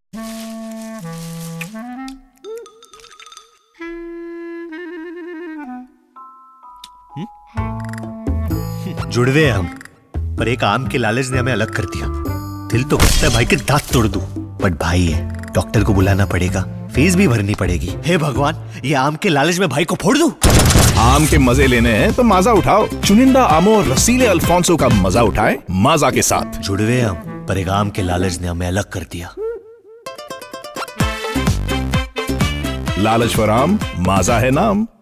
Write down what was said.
जुड़वे हैं हम, पर एक आम के लालच ने हमें अलग कर दिया। दिल तो करता है भाई के दांत तोड़ दूं, बट भाई है, डॉक्टर को बुलाना पड़ेगा, फीस भी भरनी पड़ेगी। हे भगवान, ये आम के लालच में भाई को फोड़ दूं? आम के मजे लेने हैं तो माजा उठाओ। चुनिंदा आमों और रसीले अल्फांसो का मजा उठाएं माजा के साथ। जुड़वे हम, पर एक आम के लालच ने हमें अलग कर दिया। लालच फॉर आम, माजा है नाम।